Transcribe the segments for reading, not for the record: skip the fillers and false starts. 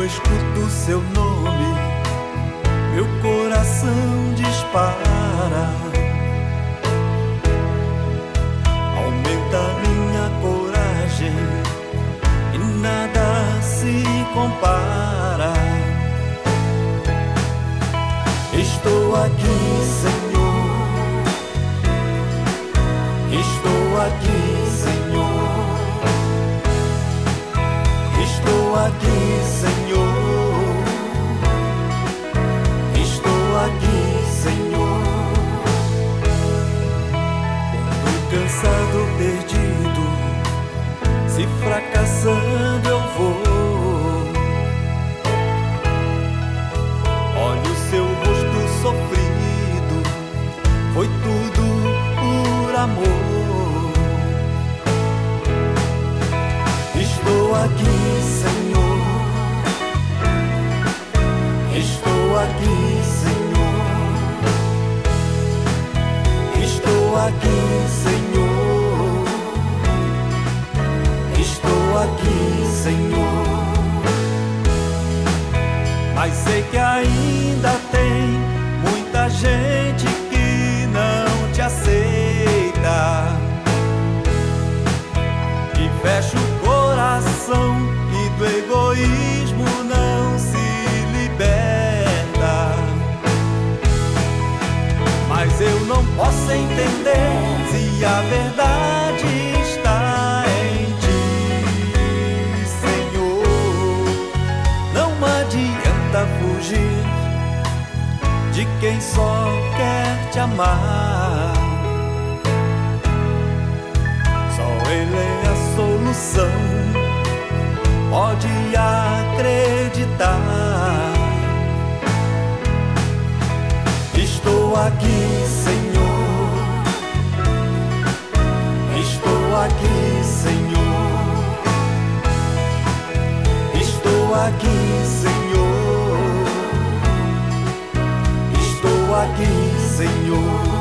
escuto seu nome, meu coração dispara. Aumenta minha coragem e nada se compara. Estou aqui, Senhor. Estou aqui, Senhor. Estou aqui, Senhor. Estou aqui, Senhor. Quando cansado, perdido, se fracassando eu vou, olho seu rosto sofrido, foi tudo por amor. Estou aqui, Senhor. Estou aqui, Senhor. Estou aqui, Senhor. Estou aqui, Senhor. Mas sei que ainda tem muita gente que não te aceita, que fecha o coração e do egoísmo não se liberta. Mas eu não posso entender se a verdade está em ti, Senhor. Não adianta fugir de quem só quer te amar. Só Ele é a solução, pode acreditar. Estou aqui, Senhor. Estou aqui, Senhor. Estou aqui, Senhor. Estou aqui, Senhor.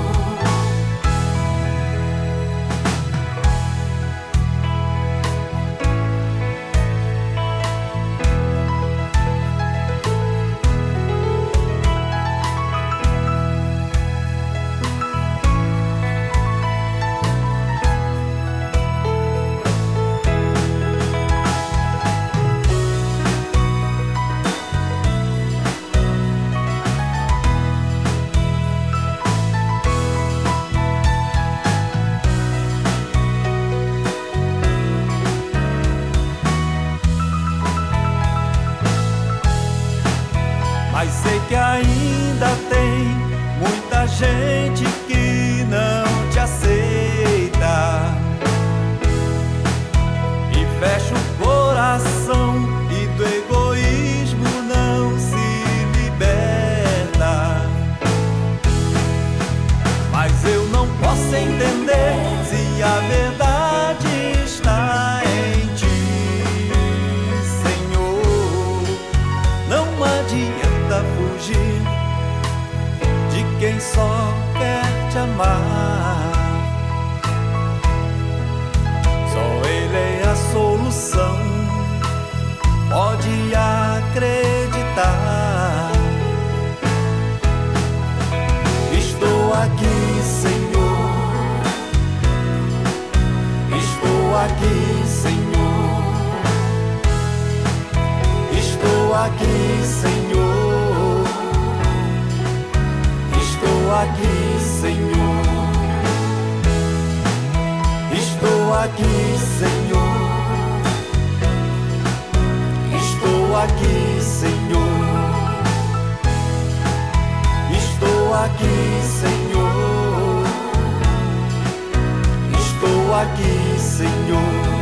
Mas sei que ainda tem muita gente que não te aceita, e fecha o coração e do egoísmo não se liberta. Mas eu não posso entender se a verdade está em ti, Senhor. Não adianta fugir de quem só quer te amar. Só Ele é a solução, pode acreditar. Estou aqui, Senhor. Estou aqui, Senhor. Estou aqui, Senhor. Estou aqui, Senhor. Estou aqui, Senhor. Estou aqui, Senhor. Estou aqui, Senhor. Estou aqui, Senhor.